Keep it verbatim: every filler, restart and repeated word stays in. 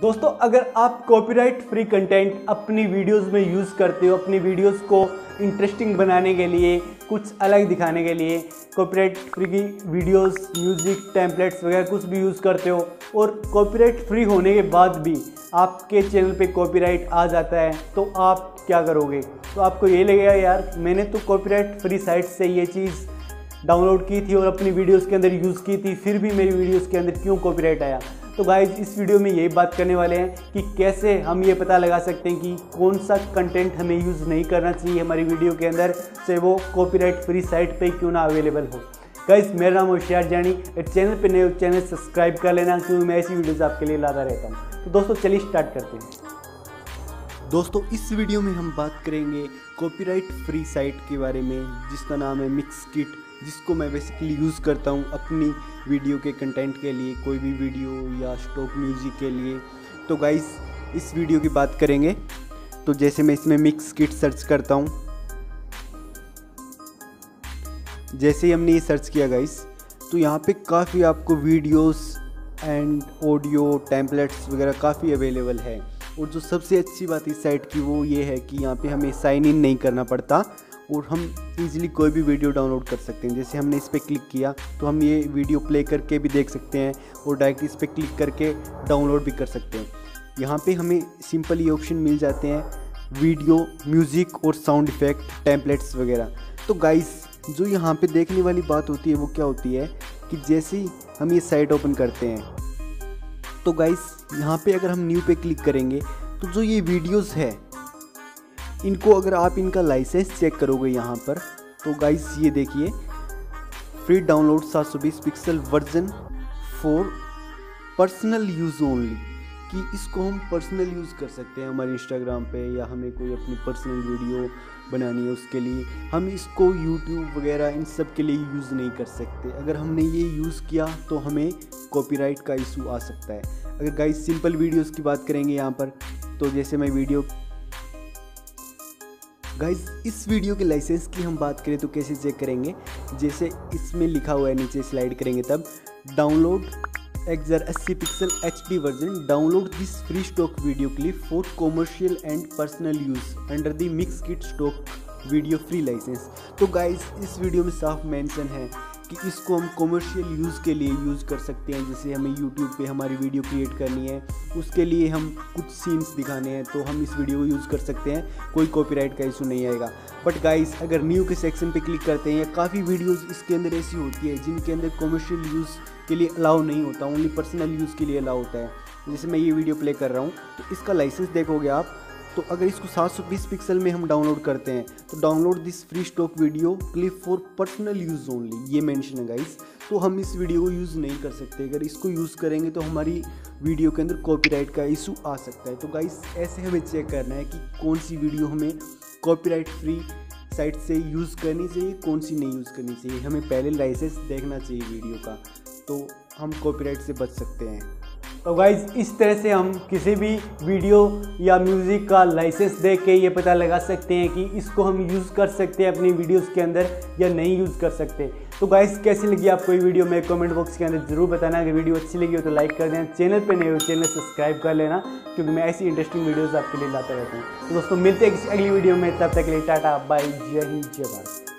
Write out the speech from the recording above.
दोस्तों, अगर आप कॉपीराइट फ्री कंटेंट अपनी वीडियोस में यूज़ करते हो, अपनी वीडियोस को इंटरेस्टिंग बनाने के लिए, कुछ अलग दिखाने के लिए कॉपीराइट फ्री की वीडियोस, म्यूज़िक, टेम्पलेट्स वगैरह कुछ भी यूज़ करते हो और कॉपीराइट फ्री होने के बाद भी आपके चैनल पे कॉपीराइट आ जाता है, तो आप क्या करोगे? तो आपको ये लगेगा यार मैंने तो कॉपीराइट फ्री साइट से ये चीज़ डाउनलोड की थी और अपनी वीडियोस के अंदर यूज़ की थी, फिर भी मेरी वीडियोस के अंदर क्यों कॉपीराइट आया। तो गाइज इस वीडियो में यही बात करने वाले हैं कि कैसे हम ये पता लगा सकते हैं कि कौन सा कंटेंट हमें यूज़ नहीं करना चाहिए हमारी वीडियो के अंदर, से वो कॉपीराइट फ्री साइट पे क्यों ना अवेलेबल हो। गाइज मेरा नाम होशियार जानी, चैनल पे नए चैनल सब्सक्राइब कर लेना क्योंकि मैं ऐसी वीडियोज़ आपके लिए लाता रहता हूँ। तो दोस्तों चलिए स्टार्ट करते हैं। दोस्तों इस वीडियो में हम बात करेंगे कॉपीराइट फ्री साइट के बारे में जिसका नाम है मिक्सकिट, जिसको मैं बेसिकली यूज़ करता हूँ अपनी वीडियो के कंटेंट के लिए, कोई भी वीडियो या स्टॉक म्यूजिक के लिए। तो गाइस इस वीडियो की बात करेंगे। तो जैसे मैं इसमें मिक्सकिट सर्च करता हूँ, जैसे ही हमने ये सर्च किया गाइस तो यहाँ पे काफ़ी आपको वीडियोस एंड ऑडियो टेम्पलेट्स वगैरह काफ़ी अवेलेबल है। और जो सबसे अच्छी बात इस साइट की वो ये है कि यहाँ पे हमें साइन इन नहीं करना पड़ता और हम इजीली कोई भी वीडियो डाउनलोड कर सकते हैं। जैसे हमने इस पर क्लिक किया तो हम ये वीडियो प्ले करके भी देख सकते हैं और डायरेक्ट इस पर क्लिक करके डाउनलोड भी कर सकते हैं। यहाँ पे हमें सिंपल ये ऑप्शन मिल जाते हैं, वीडियो, म्यूज़िक और साउंड इफ़ेक्ट, टेम्पलेट्स वगैरह। तो गाइस जो यहाँ पे देखने वाली बात होती है वो क्या होती है कि जैसे ही हम ये साइट ओपन करते हैं तो गाइस यहाँ पे अगर हम न्यू पे क्लिक करेंगे तो जो ये वीडियोस है इनको अगर आप इनका लाइसेंस चेक करोगे यहाँ पर तो गाइस ये देखिए, फ्री डाउनलोड सात सौ बीस pixel version for personal use only, कि इसको हम पर्सनल यूज़ कर सकते हैं हमारे इंस्टाग्राम पे, या हमें कोई अपनी पर्सनल वीडियो बनानी है उसके लिए। हम इसको यूट्यूब वगैरह इन सब के लिए यूज़ नहीं कर सकते। अगर हमने ये यूज़ किया तो हमें कॉपीराइट का इशू आ सकता है। अगर गाइस सिंपल वीडियोस की बात करेंगे यहाँ पर, तो जैसे मैं वीडियो गाइस इस वीडियो के लाइसेंस की हम बात करें तो कैसे चेक करेंगे, जैसे इसमें लिखा हुआ है नीचे स्लाइड करेंगे तब डाउनलोड एक्सआर अस्सी pixel H D version, download this free stock video clip for commercial and personal use under the Mixkit stock video free licence. तो गाइस इस वीडियो में साफ मेंशन है कि इसको हम कॉमर्शियल यूज़ के लिए यूज़ कर सकते हैं। जैसे हमें यूट्यूब पे हमारी वीडियो क्रिएट करनी है, उसके लिए हम कुछ सीन्स दिखाने हैं तो हम इस वीडियो को यूज़ कर सकते हैं, कोई कॉपीराइट का इशू नहीं आएगा। बट गाइस अगर न्यू के सेक्शन पे क्लिक करते हैं, काफ़ी वीडियोस इसके अंदर ऐसी होती है जिनके अंदर कॉमर्शियल यूज़ के लिए अलाउ नहीं होता, ओनली पर्सनल यूज़ के लिए अलाउ होता है। जैसे मैं ये वीडियो प्ले कर रहा हूँ तो इसका लाइसेंस देखोगे आप, तो अगर इसको सात सौ बीस पिक्सल में हम डाउनलोड करते हैं तो download this free stock video clip for personal use only, ये मेंशन है गाइस। तो हम इस वीडियो को यूज़ नहीं कर सकते। अगर इसको यूज़ करेंगे तो हमारी वीडियो के अंदर कॉपीराइट का इशू आ सकता है। तो गाइस ऐसे हमें चेक करना है कि कौन सी वीडियो हमें कॉपीराइट फ्री साइट से यूज़ करनी चाहिए, कौन सी नहीं यूज़ करनी चाहिए। हमें पहले लाइसेंस देखना चाहिए वीडियो का, तो हम कॉपीराइट से बच सकते हैं। तो गाइज़ इस तरह से हम किसी भी वीडियो या म्यूज़िक का लाइसेंस देख के ये पता लगा सकते हैं कि इसको हम यूज़ कर सकते हैं अपनी वीडियोस के अंदर या नहीं यूज़ कर सकते। तो गाइज़ कैसी लगी आपको ये वीडियो में कमेंट बॉक्स के अंदर ज़रूर बताना। अगर वीडियो अच्छी लगी हो तो लाइक कर देना, चैनल पे नए हो चैनल सब्सक्राइब कर लेना क्योंकि मैं ऐसी इंटरेस्टिंग वीडियोज़ आपके लिए लाता रहता हूँ। तो दोस्तों मिलते हैं किसी अगली वीडियो में, तब तक के लिए टाटा बाय, जय हिंद, जय भारत।